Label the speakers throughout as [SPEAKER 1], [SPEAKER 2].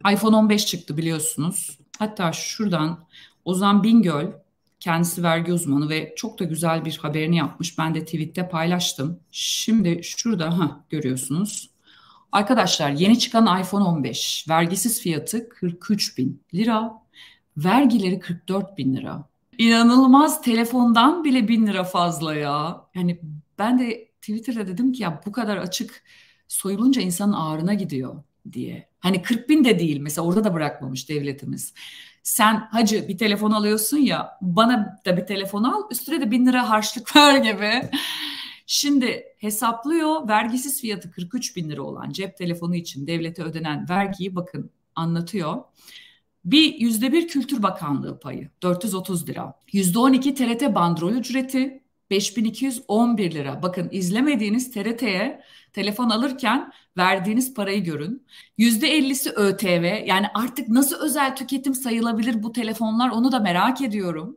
[SPEAKER 1] iPhone 15 çıktı biliyorsunuz. Hatta şuradan Ozan Bingöl, kendisi vergi uzmanı ve çok da güzel bir haberini yapmış. Ben de tweette paylaştım. Şimdi şurada görüyorsunuz. Arkadaşlar yeni çıkan iPhone 15 vergisiz fiyatı 43 bin lira. Vergileri 44 bin lira. İnanılmaz, telefondan bile 1.000 lira fazla ya. Yani ben de Twitter'da dedim ki ya bu kadar açık soyulunca insanın ağrına gidiyor diye. Hani 40 bin de değil mesela, orada da bırakmamış devletimiz. Sen hacı bir telefon alıyorsun ya, bana da bir telefon al üstüne de 1.000 lira harçlık ver gibi. Şimdi hesaplıyor, vergisiz fiyatı 43 bin lira olan cep telefonu için devlete ödenen vergiyi bakın anlatıyor. %1 Kültür Bakanlığı payı 430 lira. %12 TRT bandrol ücreti 5211 lira. Bakın, izlemediğiniz TRT'ye telefon alırken verdiğiniz parayı görün. %50'si ÖTV. Yani artık nasıl özel tüketim sayılabilir bu telefonlar, onu da merak ediyorum.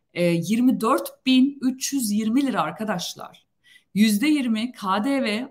[SPEAKER 1] 24.320 lira arkadaşlar. %20 KDV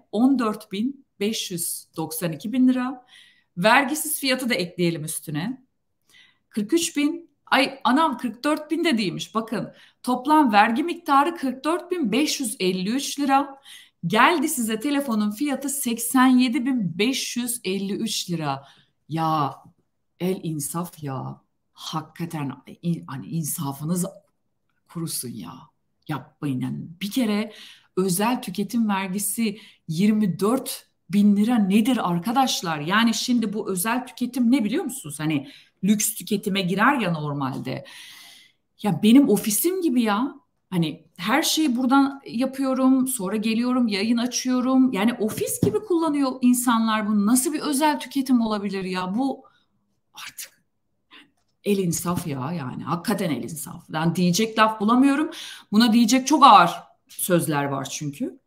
[SPEAKER 1] 14.592 bin lira. Vergisiz fiyatı da ekleyelim üstüne. 43 bin, ay anam 44 bin de değilmiş. Bakın, toplam vergi miktarı 44 bin 553 lira. Geldi size telefonun fiyatı 87 bin 553 lira. Ya el insaf ya. Hakikaten hani insafınız kurusun ya. Yapmayın yani. Bir kere özel tüketim vergisi 24 bin lira nedir arkadaşlar? Yani şimdi bu özel tüketim ne biliyor musunuz? Hani lüks tüketime girer ya normalde. Ya benim ofisim gibi ya. Hani her şeyi buradan yapıyorum, sonra geliyorum, yayın açıyorum. Yani ofis gibi kullanıyor insanlar bunu. Nasıl bir özel tüketim olabilir ya? Bu artık el insaf ya, yani hakikaten el insaf. Ben diyecek laf bulamıyorum. Buna diyecek çok ağır sözler var çünkü.